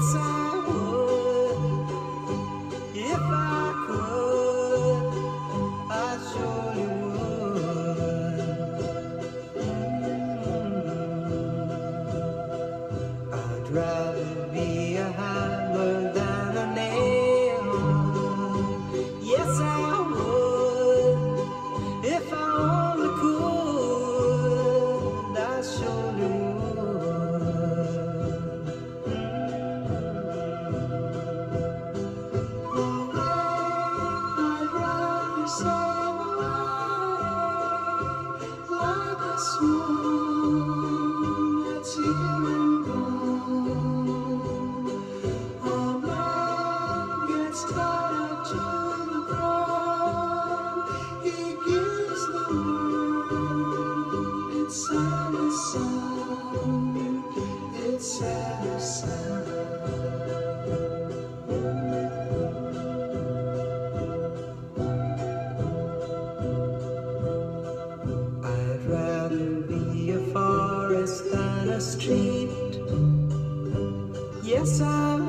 Yes, I would. If I could, I surely would. I'd rather be a hammer than a nail. Yes, I would. If I only could, I surely would. I'd rather sail away like a swan that's here and gone. A man gets tied up to the ground. He gives the word. It's sad as sound. It's sad as sound. I'd rather be a forest than a street. Yes, I